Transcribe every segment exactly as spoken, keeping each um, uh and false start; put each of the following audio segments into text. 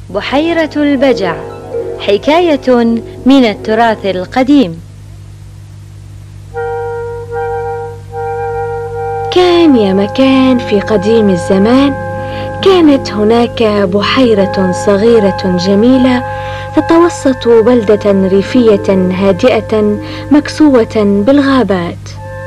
بحيرة البجع، حكاية من التراث القديم. كان يا مكان في قديم الزمان كانت هناك بحيرة صغيرة جميلة تتوسط بلدة ريفية هادئة مكسوة بالغابات.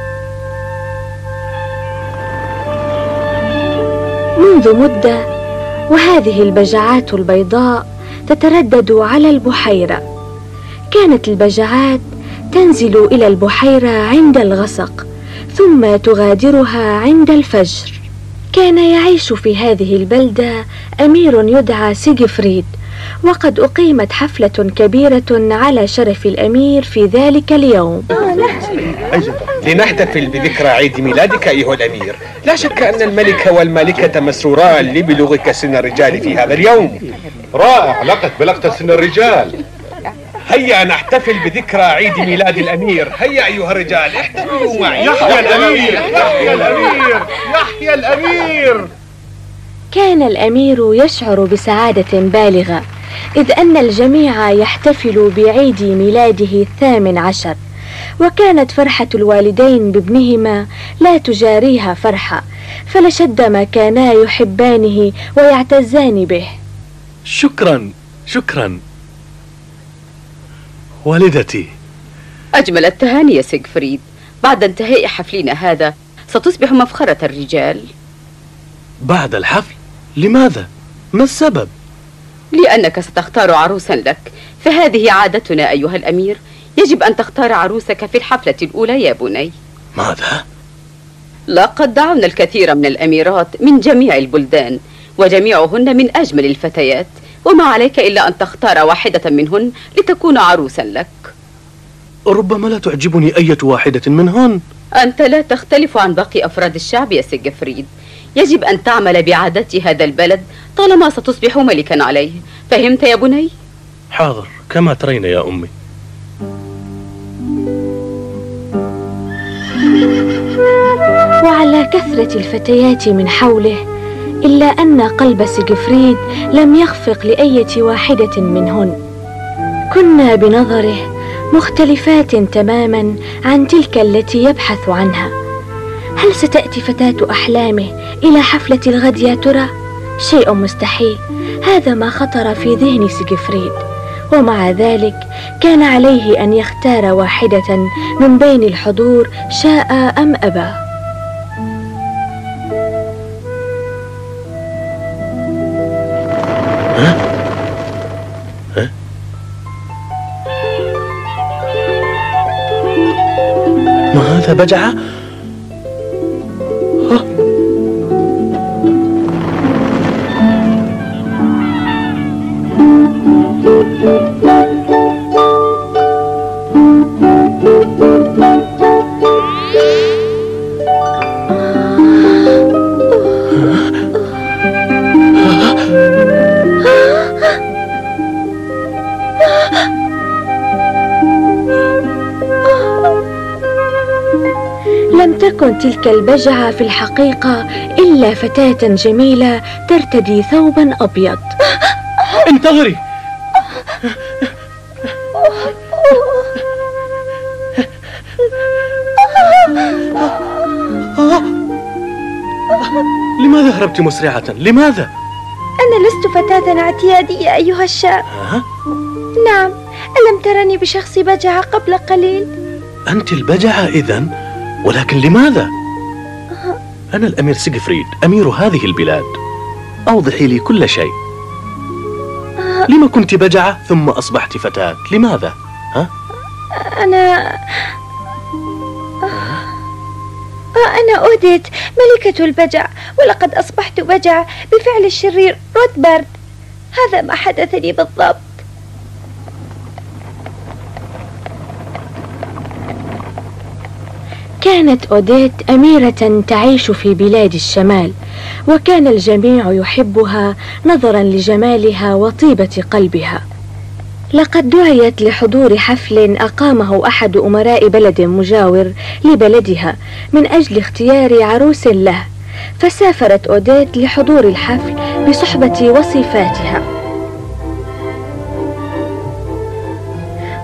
منذ مدة وهذه البجعات البيضاء تتردد على البحيرة. كانت البجعات تنزل إلى البحيرة عند الغسق ثم تغادرها عند الفجر. كان يعيش في هذه البلدة أمير يدعى سيغفريد، وقد أقيمت حفلة كبيرة على شرف الأمير في ذلك اليوم. لنحتفل بذكرى عيد ميلادك أيها الأمير. لا شك أن الملك والملكة مسروران لبلوغك سن الرجال في هذا اليوم. رائع، لقد بلغت سن الرجال. هيا نحتفل بذكرى عيد ميلاد الأمير. هيا أيها الرجال احتفلوا معي. يحيى الأمير، يحيى الأمير، يحيى الأمير. كان الأمير يشعر بسعادة بالغة، إذ أن الجميع يحتفل بعيد ميلاده الثامن عشر، وكانت فرحة الوالدين بابنهما لا تجاريها فرحة، فلشدما كانا يحبانه ويعتزان به. شكرا شكرا والدتي. أجمل التهاني يا سيغفريد. بعد انتهاء حفلنا هذا ستصبح مفخرة الرجال. بعد الحفل؟ لماذا؟ ما السبب؟ لأنك ستختار عروسا لك، فهذه عادتنا أيها الأمير. يجب أن تختار عروسك في الحفلة الأولى يا بني. ماذا؟ لقد دعونا الكثير من الأميرات من جميع البلدان، وجميعهن من أجمل الفتيات، وما عليك إلا أن تختار واحدة منهن لتكون عروسا لك. ربما لا تعجبني أية واحدة منهن. أنت لا تختلف عن باقي أفراد الشعب يا سيغفريد. يجب أن تعمل بعادات هذا البلد طالما ستصبح ملكا عليه. فهمت يا بني؟ حاضر، كما ترين يا أمي. وعلى كثرة الفتيات من حوله، إلا أن قلب سيغفريد لم يخفق لأية واحدة منهن. كنا بنظره مختلفات تماما عن تلك التي يبحث عنها. هل ستأتي فتاة أحلامه إلى حفلة الغد يا ترى؟ شيء مستحيل، هذا ما خطر في ذهن سيغفريد. ومع ذلك كان عليه أن يختار واحدة من بين الحضور شاء أم أبى. ها؟ ها؟ ما هذا بجعة؟ لم تكن تلك البجعة في الحقيقة إلا فتاة جميلة ترتدي ثوبا أبيض. انتظري. لماذا هربت مسرعة؟ لماذا؟ أنا لست فتاة اعتيادية أيها الشاب. ها؟ نعم، ألم ترني بشخص بجعة قبل قليل؟ أنت البجعة إذن؟ ولكن لماذا؟ أنا الأمير سيغفريد، أمير هذه البلاد. أوضحي لي كل شيء. لما كنت بجعة ثم أصبحت فتاة؟ لماذا؟ ها؟ أنا أنا أوديت ملكة البجع، ولقد أصبحت بجعة بفعل الشرير روتبارد. هذا ما حدث لي بالضبط. كانت أوديت أميرة تعيش في بلاد الشمال، وكان الجميع يحبها نظرا لجمالها وطيبة قلبها. لقد دعيت لحضور حفل أقامه أحد أمراء بلد مجاور لبلدها من أجل اختيار عروس له، فسافرت أوديت لحضور الحفل بصحبة وصفاتها.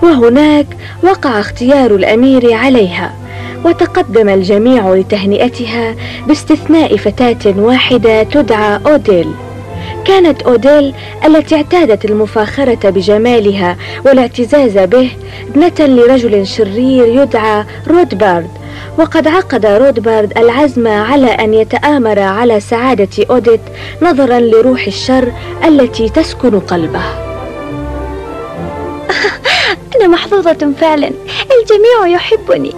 وهناك وقع اختيار الأمير عليها، وتقدم الجميع لتهنئتها باستثناء فتاة واحدة تدعى أوديل. كانت أوديل التي اعتادت المفاخرة بجمالها والاعتزاز به ابنة لرجل شرير يدعى رودبارد، وقد عقد رودبارد العزم على أن يتآمر على سعادة أوديت نظرا لروح الشر التي تسكن قلبه. أنا محظوظة فعلا، الجميع يحبني.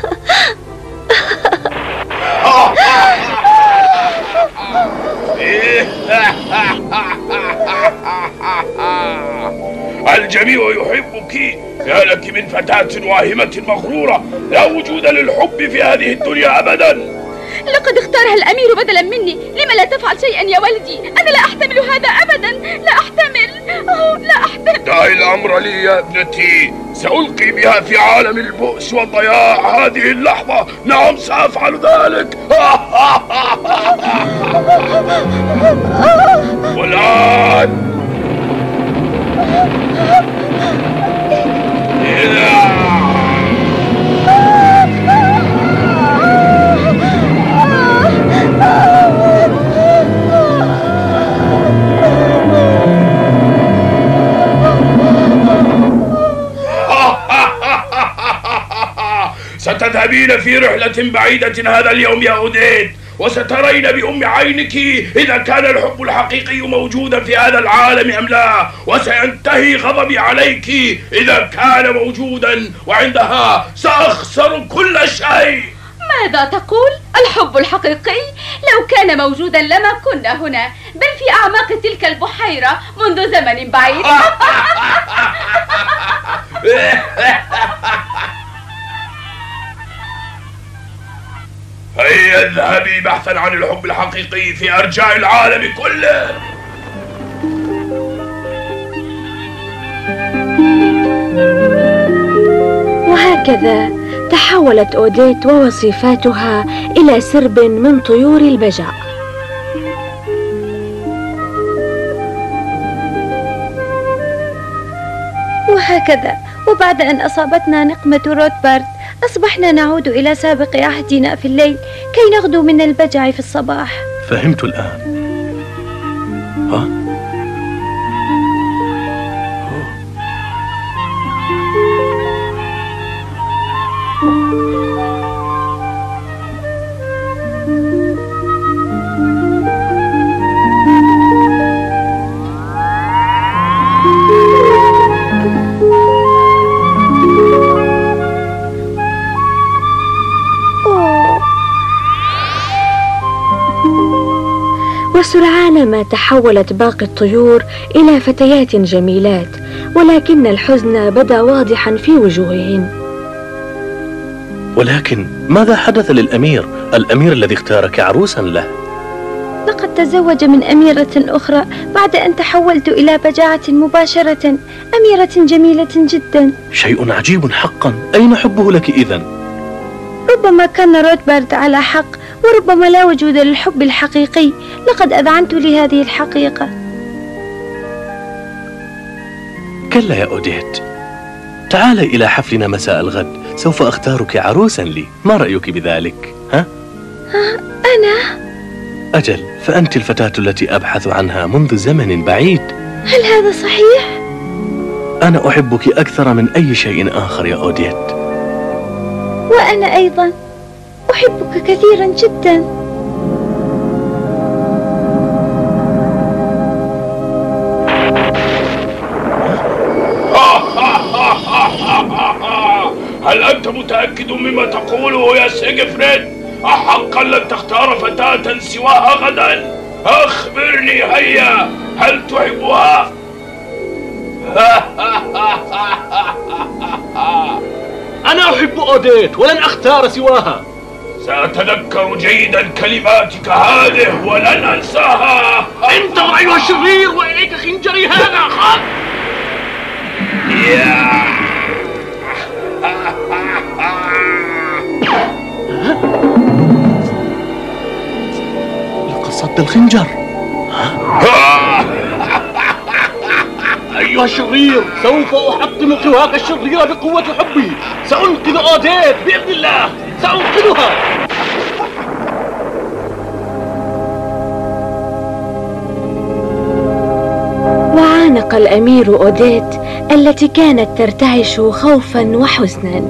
الجميع يحبك، يا لك من فتاة واهمة مغرورة لا وجود للحب في هذه الدنيا أبدا. لقد اختارها الأمير بدلا مني، لما لا تفعل شيئا يا ولدي؟ أنا لا أحتمل هذا أبدا، لا أحتمل، أوه لا أحتمل. دعي الأمر لي يا ابنتي، سألقي بها في عالم البؤس والضياع هذه اللحظة. نعم سأفعل ذلك. والآن ستذهبين في رحلة بعيدة هذا اليوم يا أوديت، وسترين بأم عينك إذا كان الحب الحقيقي موجودا في هذا العالم أم لا، وسينتهي غضبي عليك إذا كان موجودا، وعندها سأخسر كل شيء. ماذا تقول؟ الحب الحقيقي لو كان موجودا لما كنا هنا، بل في أعماق تلك البحيرة منذ زمن بعيد. هيا اذهبي بحثا عن الحب الحقيقي في أرجاء العالم كله. وهكذا تحولت أوديت ووصيفاتها إلى سرب من طيور البجع. وهكذا وبعد أن أصابتنا نقمة رودبارد أصبحنا نعود إلى سابق عهدنا في الليل كي نغدو من البجع في الصباح. فهمت الآن. ها؟ وسرعان ما تحولت باقي الطيور إلى فتيات جميلات، ولكن الحزن بدا واضحا في وجوههن. ولكن ماذا حدث للأمير؟ الأمير الذي اختارك عروسا له. لقد تزوج من أميرة أخرى بعد أن تحولت إلى بجاعة مباشرة، أميرة جميلة جدا. شيء عجيب حقا. أين حبه لك إذن؟ ربما كان رودبارد على حق، وربما لا وجود للحب الحقيقي. لقد أذعنت لهذه الحقيقة. كلا يا أوديت، تعالي إلى حفلنا مساء الغد، سوف أختارك عروسا لي. ما رأيك بذلك؟ ها؟ ها أنا؟ أجل، فأنت الفتاة التي أبحث عنها منذ زمن بعيد. هل هذا صحيح؟ أنا أحبك أكثر من أي شيء آخر يا أوديت. وأنا أيضا أحبك كثيرا جدا. هل أنت متأكد مما تقوله يا سيغفريد؟ أحقا لن تختار فتاة سواها غدا؟ أخبرني هيا، هل تحبها؟ أنا أحب أوديت ولن أختار سواها. سأتذكر جيدا كلماتك هذه ولن أنساها. انتظر أيها الشرير، وإليك خنجري هذا. خذ. لقد صد الخنجر. أيها أيها الشرير، سوف أحطم قواك الشريرة بقوة حبي. سأنقذ أوديت بإذن الله، سأنقذها. وعانق الأمير أوديت التي كانت ترتعش خوفا وحزنا.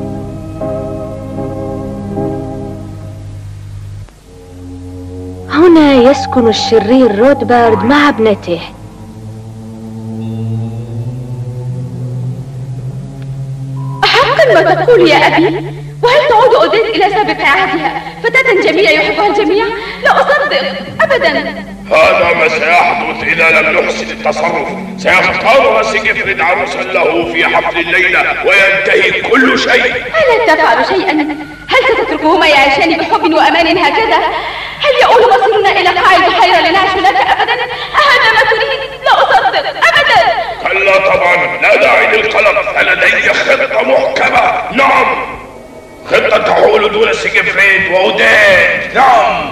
هنا يسكن الشرير رودبارد مع ابنته. حقا ما تقول يا أبي؟ وهل تعود أوديت إلى سابق عهدها فتاة جميلة يحبها الجميع؟ لا أصدق أبدا. هذا ما سيحدث إذا لم نحسن التصرف. سيختارها سيغفريد عروسا له في حفل الليلة وينتهي كل شيء. ألا تفعل شيئا؟ هل ستتركهما يعيشان بحب وأمان هكذا؟ هل يؤول مصيرنا إلى قاع البحيرة لنعيش هناك أبدا؟ أهذا ما تريد؟ لا أصدق أبدا. كلا طبعا، لا داعي للقلق، فلدي خطة محكمة. نعم، خطة تحول دون سيغفريد وأوديت. نعم.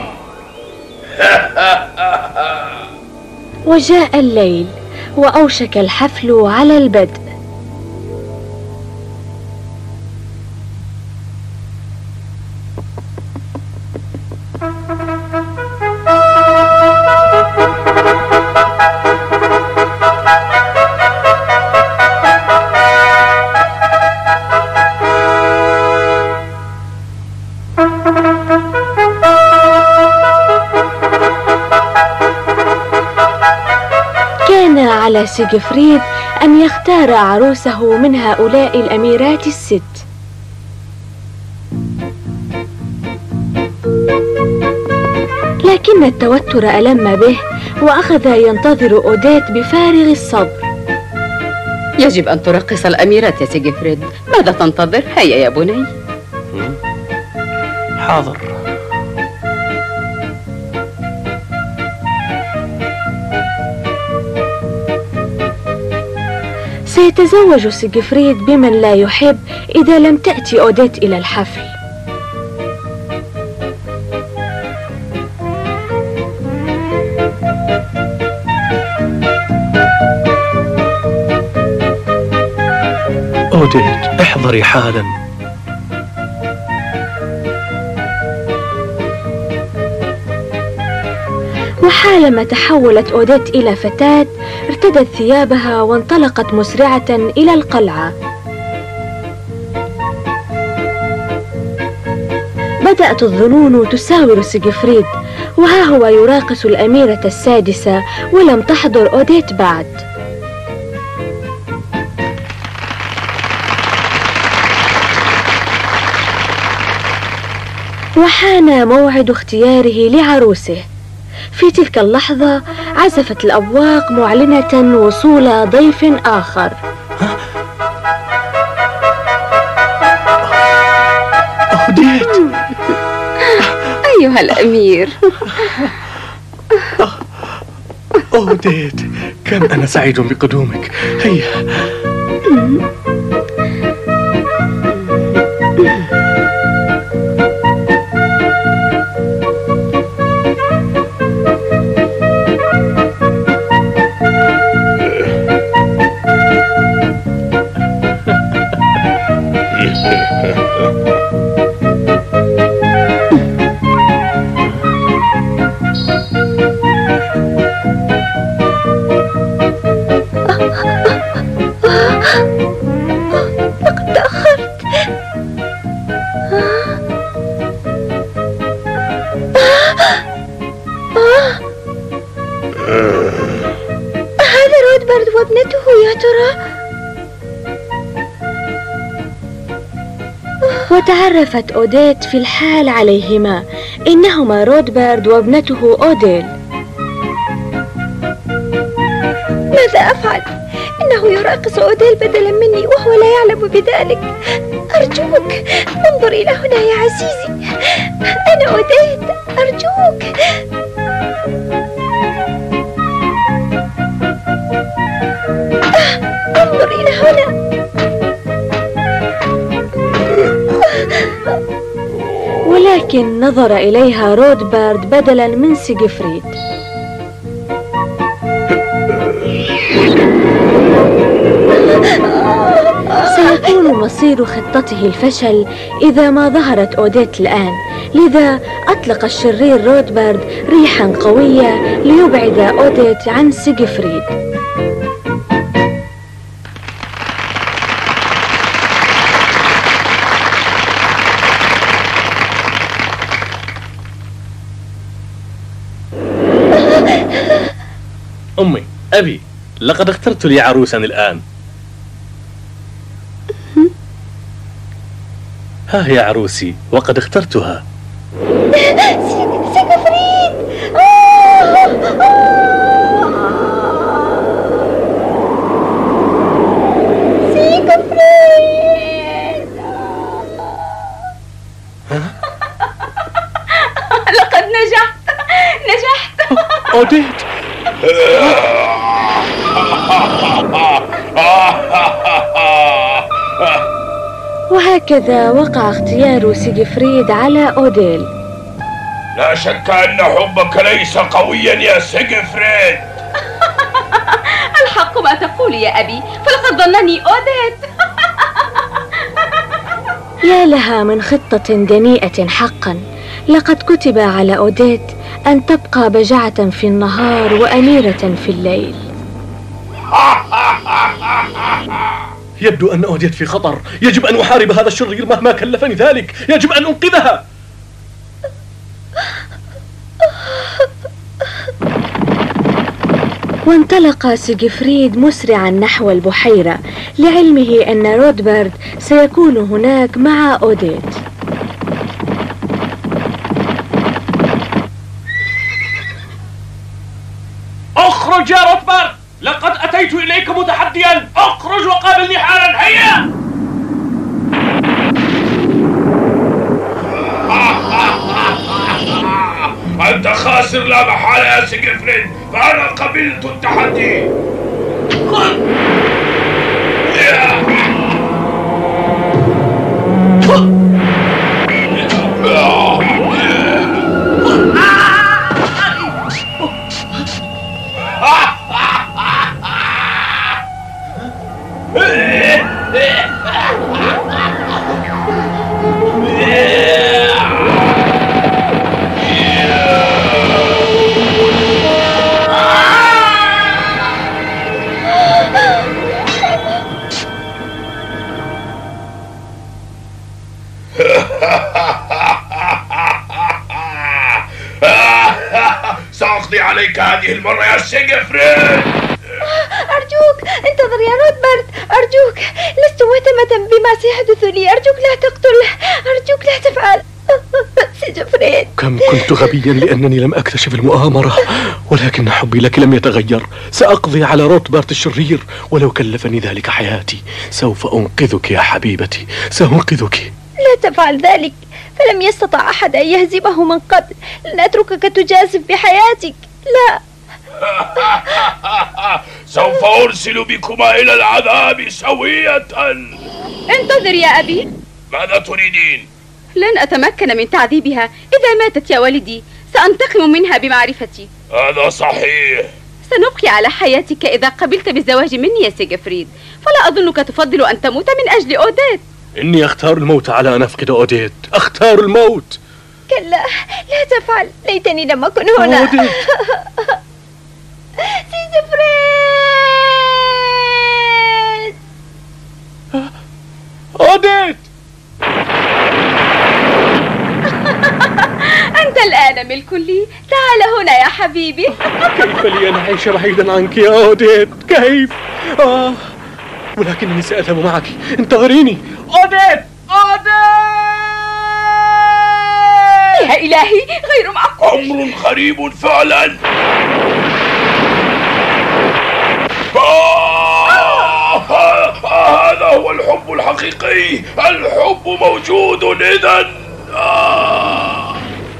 وجاء الليل وأوشك الحفل على البدء. على سيغفريد أن يختار عروسه من هؤلاء الأميرات الست. لكن التوتر ألم به وأخذ ينتظر أوديت بفارغ الصبر. يجب أن ترقص الأميرات يا سيغفريد. ماذا تنتظر؟ هيا يا بني. حاضر. سيتزوج سيغفريد بمن لا يحب إذا لم تأتي أوديت إلى الحفل. أوديت، احضري حالا. وحالما تحولت أوديت إلى فتاة ارتدت ثيابها وانطلقت مسرعة إلى القلعة. بدأت الظنون تساور سيغفريد، وها هو يراقص الأميرة السادسة ولم تحضر أوديت بعد. وحان موعد اختياره لعروسه. في تلك اللحظة عزفت الأبواق معلنة وصول ضيف آخر. أوديت. أيها الأمير. أوديت، كم أنا سعيد بقدومك. هيا. لقد تأخرت. هذا رودبارد وابنته يا ترى؟ وتعرفت أوديت في الحال عليهما، إنهما رودبارد وابنته أوديل. ماذا أفعل؟ إنه يراقص أوديل بدلا مني وهو لا يعلم بذلك. أرجوك انظر إلى هنا يا عزيزي، أنا أوديت، أرجوك. انظر إلى هنا. ولكن نظر إليها رودبارد بدلا من سيغفريد. مصير خطته الفشل إذا ما ظهرت أوديت الآن. لذا أطلق الشرير رودبارد ريحا قوية ليبعد أوديت عن سيغفريد. أمي، أبي، لقد اخترت لي عروسا الآن. ها هي عروسي وقد اخترتها. سيغفريد! سيغفريد! لقد نجحت نجحت أوديت! وهكذا وقع اختيار سيغفريد على أوديل. لا شك أن حبك ليس قويا يا سيغفريد. الحق ما تقول يا أبي، فلقد ظنني أوديت. يا لها من خطة دنيئة حقا. لقد كتب على أوديت أن تبقى بجعة في النهار وأميرة في الليل. يبدو أن أوديت في خطر. يجب أن أحارب هذا الشرير مهما كلفني ذلك. يجب أن أنقذها. وانطلق سيغفريد مسرعا نحو البحيرة لعلمه أن رودبارد سيكون هناك مع أوديت. اخرج يا رودبارد، لقد أتيت إليك متحديا. اخرج وقابلني حالا. هيا! أنت خاسر لا محالة يا سيغفريد، فأنا قبلت التحدي. سأقضي عليك هذه المرة يا سيغفريد. أرجوك انتظر يا رودبارد، أرجوك. لست مهتمة بما سيحدث لي. أرجوك لا تقتله، أرجوك لا تفعل. سيغفريد، كم كنت غبيا لأنني لم أكتشف المؤامرة، ولكن حبي لك لم يتغير. سأقضي على رودبارد الشرير ولو كلفني ذلك حياتي. سوف أنقذك يا حبيبتي، سأنقذك. لا تفعل ذلك، فلم يستطع أحد أن يهزمه من قبل. لن أتركك تجازف بحياتك، لا. سوف أرسل بكما إلى العذاب سوية. انتظر يا أبي. ماذا تريدين؟ لن أتمكن من تعذيبها. إذا ماتت يا ولدي سأنتقم منها بمعرفتي. هذا صحيح. سنبقي على حياتك إذا قبلت بالزواج مني يا سيغفريد، فلا أظنك تفضل أن تموت من أجل أوديت. إني أختار الموت على أن أفقد أوديت. أختار الموت. كلا، لا تفعل. ليتني لم أكن هنا. أوديت. سيغفريد! أوديت! أنت الآن ملك لي. تعال هنا يا حبيبي. كيف لي أن أعيش بعيدا عنك يا أوديت؟ كيف؟ آه. ولكنني سأذهب معك. انتظريني. أوديت! أوديت! يا إلهي، غير معقول. أمر غريب فعلا. آه آه آه هذا هو الحب الحقيقي. الحب موجود إذن. آه.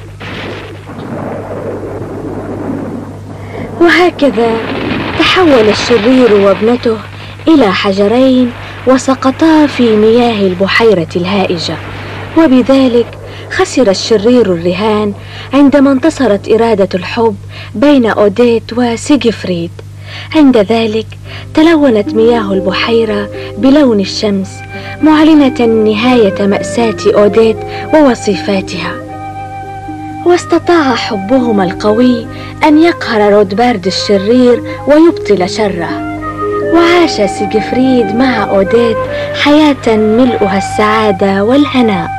وهكذا تحول الشرير وابنته إلى حجرين وسقطا في مياه البحيرة الهائجة، وبذلك خسر الشرير الرهان عندما انتصرت إرادة الحب بين أوديت وسيغفريد. عند ذلك تلونت مياه البحيرة بلون الشمس، معلنة نهاية مأساة أوديت ووصيفاتها. واستطاع حبهما القوي أن يقهر رودبارد الشرير ويبطل شره، وعاش سيغفريد مع أوديت حياة ملؤها السعادة والهناء.